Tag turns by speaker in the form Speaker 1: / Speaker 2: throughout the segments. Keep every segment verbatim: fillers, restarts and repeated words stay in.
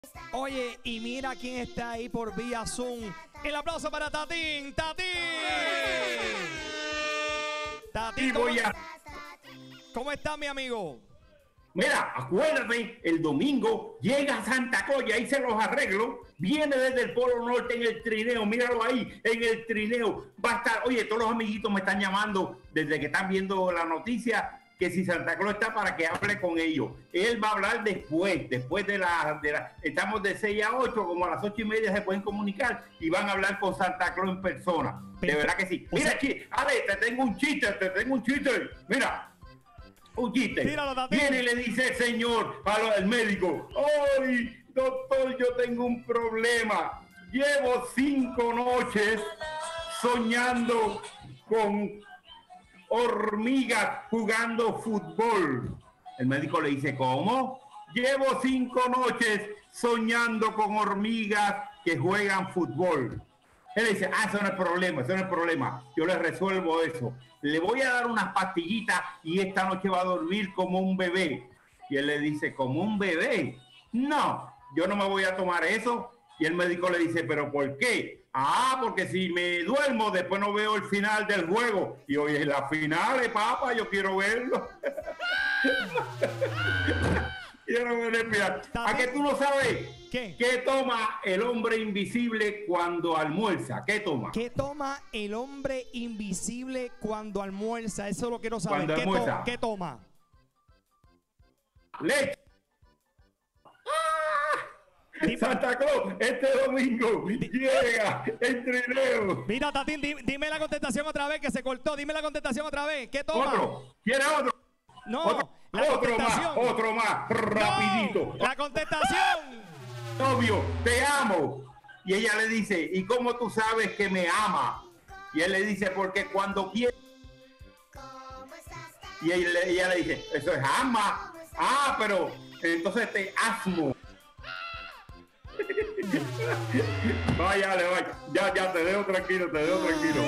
Speaker 1: Oye, y mira quién está ahí por vía Zoom. El aplauso para Tatín. ¡Tatín! Tatín, ¿cómo, ¿cómo está, mi amigo?
Speaker 2: Mira, acuérdate, el domingo llega Santa Claus y ahí se los arreglo. Viene desde el Polo Norte en el trineo, míralo ahí, en el trineo. Va a estar, oye, todos los amiguitos me están llamando desde que están viendo la noticia, que si Santa Claus está para que hable con ellos. Él va a hablar después, después de la, de la estamos de seis a ocho, como a las ocho y media se pueden comunicar y van a hablar con Santa Claus en persona. De verdad que sí. Mira aquí, Ale, te tengo un chiste, te tengo un chiste. Mira. Un chiste.
Speaker 1: Tíralo,
Speaker 2: viene y le dice el señor al médico: ¡ay, doctor, yo tengo un problema! Llevo cinco noches soñando con hormigas jugando fútbol. El médico le dice: ¿cómo? Llevo cinco noches soñando con hormigas que juegan fútbol. Él dice: ah, eso no es problema, eso no es problema. Yo le resuelvo eso. Le voy a dar unas pastillitas y esta noche va a dormir como un bebé. Y él le dice: ¿como un bebé? No, yo no me voy a tomar eso. Y el médico le dice: ¿pero por qué? Ah, porque si me duermo, después no veo el final del juego. Y hoy es la final, papá, yo quiero verlo. Yo no me respirar. ¿A qué tú no sabes?
Speaker 1: ¿Qué?
Speaker 2: ¿Qué toma el hombre invisible cuando almuerza? ¿Qué toma?
Speaker 1: ¿Qué toma el hombre invisible cuando almuerza? Eso lo quiero saber.
Speaker 2: Cuando
Speaker 1: ¿Qué,
Speaker 2: almuerza.
Speaker 1: to ¿Qué toma?
Speaker 2: Leche. ¡Ah! Santa Claus, este domingo llega el trineo.
Speaker 1: Mira, Tatín, di dime la contestación otra vez, que se cortó. Dime la contestación otra vez. ¿Qué toma?
Speaker 2: ¿Otro? ¿Quiere otro?
Speaker 1: No,
Speaker 2: otro,
Speaker 1: la
Speaker 2: otro
Speaker 1: contestación.
Speaker 2: más, otro más, rapidito.
Speaker 1: No, la contestación.
Speaker 2: Novio, te amo. Y ella le dice: ¿y cómo tú sabes que me ama? Y él le dice: porque cuando quiere. Y ella, ella le dice: eso es ama. Ah, pero entonces te asmo. Vaya, vaya. Ya, ya, te dejo tranquilo, te dejo tranquilo.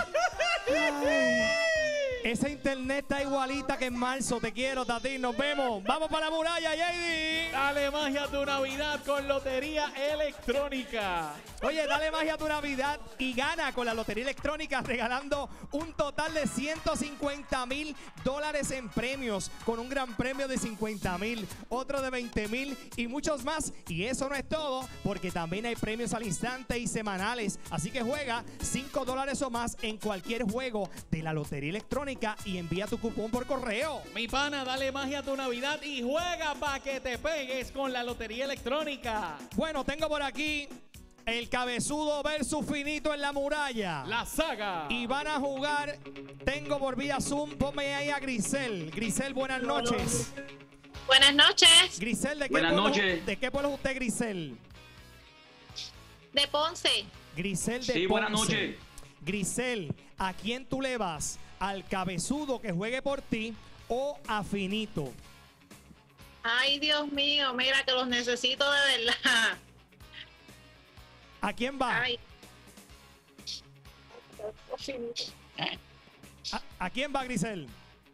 Speaker 1: Esa internet está igualita que en marzo. Te quiero, Tatín. Nos vemos. Vamos para la muralla, J D.
Speaker 3: Dale magia a tu Navidad con Lotería Electrónica.
Speaker 1: Oye, dale magia a tu Navidad y gana con la Lotería Electrónica, regalando un total de ciento cincuenta mil dólares en premios, con un gran premio de cincuenta mil, otro de veinte mil y muchos más. Y eso no es todo, porque también hay premios al instante y semanales. Así que juega cinco dólares o más en cualquier juego de la Lotería Electrónica y envía tu cupón por correo.
Speaker 3: Mi pana, dale magia a tu Navidad y juega para que te pegues con la Lotería Electrónica.
Speaker 1: Bueno, tengo por aquí el Cabezudo versus Finito en la muralla.
Speaker 3: La saga.
Speaker 1: Y van a jugar, tengo por vía Zoom, ponme ahí a Grisel. Grisel, buenas noches.
Speaker 4: Buenas noches.
Speaker 1: Grisel, ¿de qué,
Speaker 5: buenas
Speaker 1: pueblo,
Speaker 5: noches.
Speaker 1: ¿de qué pueblo es usted, Grisel?
Speaker 4: De Ponce.
Speaker 1: Grisel de
Speaker 5: sí,
Speaker 1: Ponce.
Speaker 5: buenas noches.
Speaker 1: Grisel, ¿a quién tú le vas? ¿Al Cabezudo que juegue por ti o a Finito?
Speaker 4: Ay, Dios mío, mira que los necesito de verdad.
Speaker 1: ¿A quién va?
Speaker 4: Ay.
Speaker 1: ¿A, ¿A quién va, Grisel?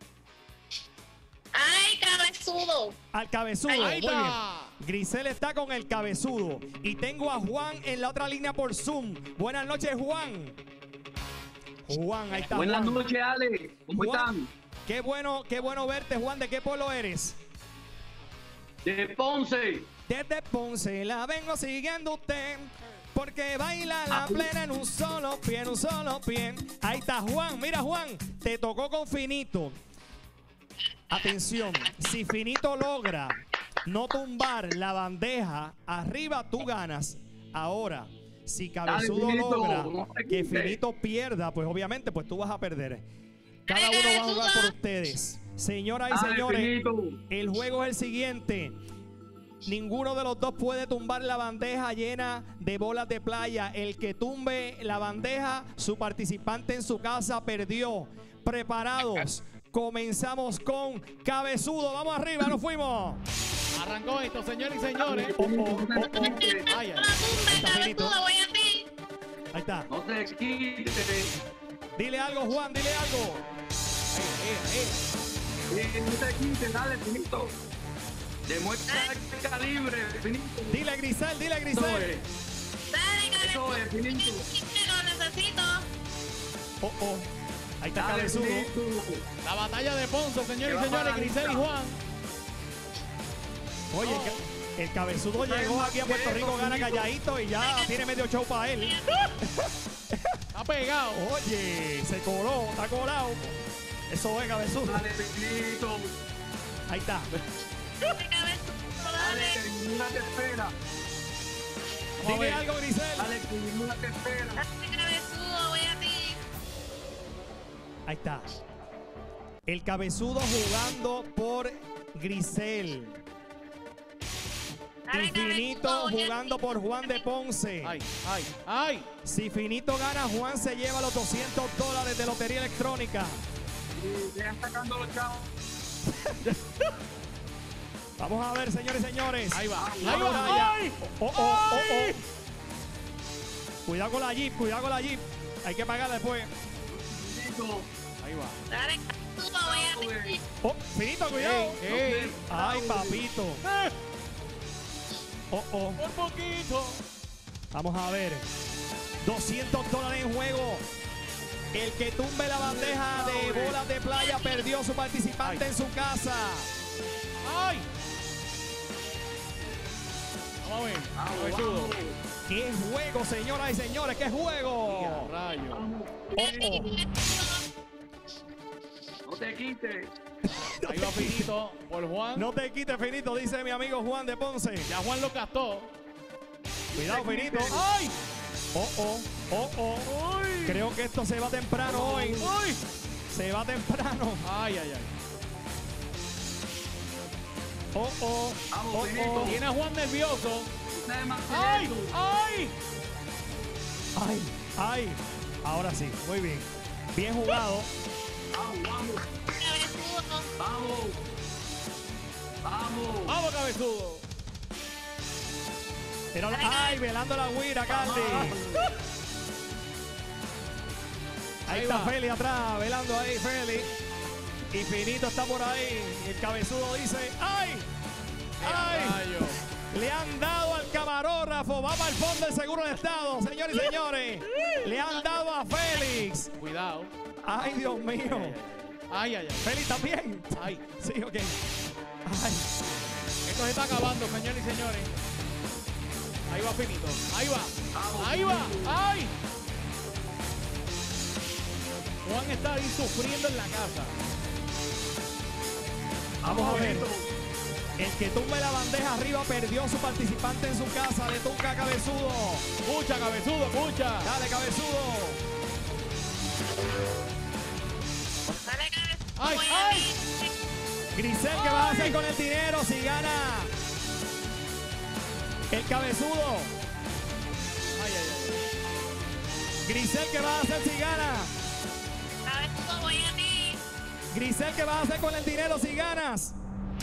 Speaker 4: Ay, Cabezudo.
Speaker 1: Al Cabezudo.
Speaker 3: Ahí
Speaker 1: Muy bien.
Speaker 3: está.
Speaker 1: Grisel está con el Cabezudo. Y tengo a Juan en la otra línea por Zoom. Buenas noches, Juan. Juan, ahí está.
Speaker 5: Buenas
Speaker 1: Juan.
Speaker 5: noches, Ale. ¿Cómo
Speaker 1: Juan,
Speaker 5: están?
Speaker 1: Qué bueno, qué bueno verte, Juan. ¿De qué pueblo eres?
Speaker 5: De Ponce.
Speaker 1: Desde Ponce la vengo siguiendo usted, porque baila la plena en un solo pie, en un solo pie. Ahí está Juan. Mira, Juan, te tocó con Finito. Atención, si Finito logra no tumbar la bandeja arriba, tú ganas. Ahora, si Cabezudo
Speaker 5: Dale, Finito,
Speaker 1: logra
Speaker 5: no te
Speaker 1: que
Speaker 5: quites.
Speaker 1: Finito pierda, pues obviamente pues tú vas a perder. Cada uno va a jugar por ustedes. Señoras y
Speaker 5: Dale,
Speaker 1: señores,
Speaker 5: Finito.
Speaker 1: el juego es el siguiente. Ninguno de los dos puede tumbar la bandeja llena de bolas de playa. El que tumbe la bandeja, su participante en su casa perdió. Preparados. Comenzamos con Cabezudo. Vamos arriba, nos fuimos.
Speaker 3: Arrancó esto, señores y señores.
Speaker 1: Oh, oh, oh, oh.
Speaker 3: Ay, ay.
Speaker 4: No tumbe,
Speaker 1: Está Finito.
Speaker 4: Cabezudo, voy a ti.
Speaker 1: Ahí está.
Speaker 5: No te quites.
Speaker 1: Dile algo, Juan, dile algo.
Speaker 3: Eh, eh, eh.
Speaker 5: Eh, no te quites, dale, Finito. Demuestra el calibre, Finito.
Speaker 1: Dile, Grisel, dile,
Speaker 5: Eso
Speaker 1: Grisel.
Speaker 5: es.
Speaker 4: Dale,
Speaker 5: Eso es, Finito.
Speaker 4: lo necesito.
Speaker 1: Oh, oh. Ahí está
Speaker 5: Dale,
Speaker 1: Cabezudo.
Speaker 5: Finito.
Speaker 3: La batalla de Ponce, señores
Speaker 5: Que
Speaker 3: y
Speaker 5: va
Speaker 3: señores,
Speaker 5: para la
Speaker 3: Grisel y
Speaker 5: lista.
Speaker 3: Juan.
Speaker 1: Oye, el, ca- el Cabezudo llegó aquí a Puerto Rico, gana calladito y ya tiene medio show para él.
Speaker 3: Está pegado.
Speaker 1: Oye, se coló, está colado. Eso es Cabezudo.
Speaker 5: Dale, Finito.
Speaker 1: Ahí está.
Speaker 4: Dale, cabezudo,
Speaker 5: Dale,
Speaker 4: dale.
Speaker 5: que ninguna te espera.
Speaker 3: Vamos a
Speaker 1: Dime
Speaker 3: ver.
Speaker 1: algo, Grisel.
Speaker 5: Dale, que ninguna te espera.
Speaker 4: Dale, cabezudo, voy a ti.
Speaker 1: Ahí está. El Cabezudo jugando por Grisel.
Speaker 4: Dale,
Speaker 1: Y Finito
Speaker 4: cabezudo, voy a
Speaker 1: jugando
Speaker 4: ti.
Speaker 1: por Juan de Ponce.
Speaker 3: Ay, ay, ay.
Speaker 1: Si Finito gana, Juan se lleva los doscientos dólares de lotería electrónica.
Speaker 5: Y ya sacando los chavos.
Speaker 1: Vamos a ver, señores y señores.
Speaker 3: Ahí va. Ahí
Speaker 1: La
Speaker 3: va.
Speaker 1: muralla.
Speaker 3: Ay.
Speaker 1: Oh, oh, oh,
Speaker 3: Ay.
Speaker 1: oh. Cuidado con la Jeep, cuidado con la Jeep. Hay que pagarla después.
Speaker 5: Finito.
Speaker 3: Ahí va.
Speaker 4: Dale, cabezudo, voy a ti.
Speaker 1: Oh, Finito, cuidado.
Speaker 3: Ey, ey.
Speaker 1: Ay, papito.
Speaker 3: Eh,
Speaker 1: Oh, oh.
Speaker 3: por poquito.
Speaker 1: Vamos a ver. doscientos dólares en juego. El que tumbe la bandeja de bolas de playa perdió su participante
Speaker 3: Ay.
Speaker 1: en su casa.
Speaker 3: Ay. Vamos a ver.
Speaker 5: Vamos,
Speaker 3: Cabezudo.
Speaker 5: vamos.
Speaker 1: ¡Qué juego, señoras y señores! ¡Qué juego!
Speaker 3: Y a rayo.
Speaker 5: Vamos.
Speaker 1: Oh, oh.
Speaker 5: No te quites.
Speaker 3: Ahí va Finito por Juan.
Speaker 1: No te quites, Finito, dice mi amigo Juan de Ponce.
Speaker 3: Ya Juan lo gastó.
Speaker 1: Cuidado, Finito.
Speaker 3: ¡Ay!
Speaker 1: Oh, oh, oh, oh.
Speaker 3: ¡Ay!
Speaker 1: Creo que esto se va temprano hoy.
Speaker 3: ¡Ay!
Speaker 1: Se va temprano.
Speaker 3: Ay, ay, ay.
Speaker 1: Oh, oh.
Speaker 5: Vamos,
Speaker 1: Oh,
Speaker 5: Finito.
Speaker 1: oh.
Speaker 3: Tiene a Juan nervioso.
Speaker 5: Dale más que
Speaker 3: ¡Ay!
Speaker 5: eso.
Speaker 3: ¡Ay!
Speaker 1: Ay, ay. Ahora sí, muy bien. Bien jugado.
Speaker 5: Vamos, vamos.
Speaker 4: Cabezudo.
Speaker 5: Vamos. Vamos.
Speaker 3: ¡Vamos, Cabezudo!
Speaker 1: Pero, ay, velando la guira, Carly. Ahí
Speaker 3: Ahí
Speaker 1: está
Speaker 3: va.
Speaker 1: Feli atrás, velando ahí, Feli. Y Finito está por ahí. Y el Cabezudo dice, ¡ay!
Speaker 3: ¡Qué a
Speaker 1: ¡Ay!
Speaker 3: rayo!
Speaker 1: Le han dado al camarógrafo. Va para el fondo del Seguro del Estado, señores y señores. Le han dado a Félix.
Speaker 3: Cuidado.
Speaker 1: Ay, Dios mío.
Speaker 3: Ay, ay, ay.
Speaker 1: Félix también.
Speaker 3: Ay.
Speaker 1: Sí, ok. Ay.
Speaker 3: Esto se está acabando, señores y señores. Ahí va Finito. Ahí va.
Speaker 5: Vamos,
Speaker 3: Ahí va.
Speaker 5: Finito.
Speaker 3: ¡Ay! Juan está ahí sufriendo en la casa.
Speaker 1: Vamos a ver.
Speaker 5: Finito.
Speaker 1: El que tumbe la bandeja arriba perdió su participante en su casa. Le toca a Cabezudo.
Speaker 3: Escucha, Cabezudo, escucha.
Speaker 1: Dale, Cabezudo.
Speaker 4: Dale, cabezudo,
Speaker 3: Ay,
Speaker 4: voy a
Speaker 3: ay.
Speaker 4: ti.
Speaker 1: Grisel, ¿qué vas a hacer con el dinero si gana el Cabezudo?
Speaker 3: Ay, ay, ay.
Speaker 1: Grisel, ¿qué vas a hacer si gana?
Speaker 4: Cabezudo, voy a ti.
Speaker 1: Grisel, ¿qué vas a hacer con el dinero si ganas?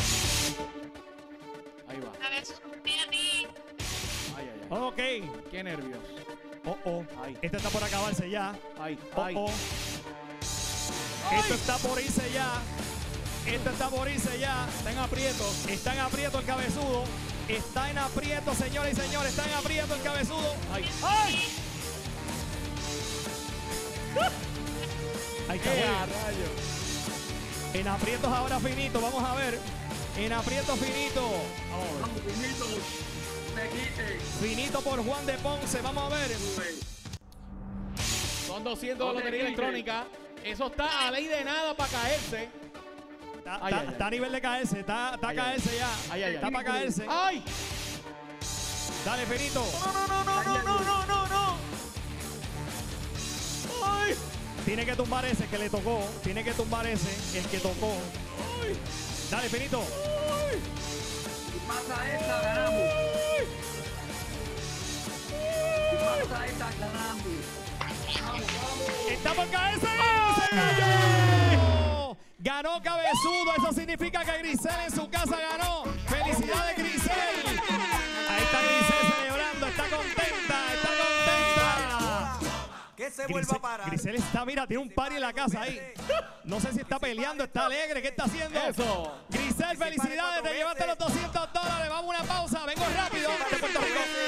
Speaker 3: Ahí va.
Speaker 4: Cabezudo, voy a ti.
Speaker 3: Ay, ay, ay.
Speaker 1: Ok.
Speaker 3: Qué nervios.
Speaker 1: Oh, oh.
Speaker 3: Ay.
Speaker 1: Este está por acabarse ya.
Speaker 3: Ay,
Speaker 1: Oh,
Speaker 3: ay.
Speaker 1: oh.
Speaker 3: Ay.
Speaker 1: Esto está por irse ya. Esto está por irse ya.
Speaker 3: Está en aprieto.
Speaker 1: Está en aprieto el Cabezudo. Está en aprieto, señores y señores. Está en aprieto el Cabezudo.
Speaker 3: Ay, ay.
Speaker 1: Ahí está.
Speaker 3: ¡Qué
Speaker 1: muy
Speaker 3: a
Speaker 1: bien.
Speaker 3: rayo!
Speaker 1: En aprietos ahora Finito. Vamos a ver. En aprieto Finito.
Speaker 3: Vamos a ver.
Speaker 5: Vamos, Finito. No te quites.
Speaker 1: Finito por Juan de Ponce. Vamos a ver.
Speaker 3: Son doscientos de
Speaker 5: No te
Speaker 3: lotería
Speaker 5: quites.
Speaker 3: electrónica. Eso está a ley de nada para caerse.
Speaker 1: Está,
Speaker 3: Ay,
Speaker 1: está-
Speaker 3: ay, ay.
Speaker 1: está a nivel de caerse. Está, está a
Speaker 3: Ay,
Speaker 1: caerse ya.
Speaker 3: Ay, ay, ay.
Speaker 1: Está para caerse.
Speaker 3: ¡Ay!
Speaker 1: Dale, Finito.
Speaker 3: No, no, no, no, no, no, no, no, no. ¡Ay!
Speaker 1: Tiene que tumbar ese que le tocó. Tiene que tumbar ese, el que tocó.
Speaker 3: ¡Ay!
Speaker 1: Dale, Finito.
Speaker 3: ¡Ay!
Speaker 5: Si pasa esta, ganamos. Si pasa esta, ganamos. Vamos, vamos.
Speaker 1: Está por caerse. ¡Se cayó! Ganó Cabezudo. Eso significa que Grisel en su casa ganó. ¡Felicidades, Grisel! Ahí está Grisel celebrando. Está contenta. Está contenta.
Speaker 6: Que se vuelva a parar.
Speaker 1: Grisel está, mira, tiene un party en la casa ahí. No sé si está peleando, está alegre, ¿qué está haciendo?
Speaker 3: Eso.
Speaker 1: Grisel, felicidades, te llevaste los doscientos dólares. Vamos a una pausa, vengo rápido de Puerto Rico.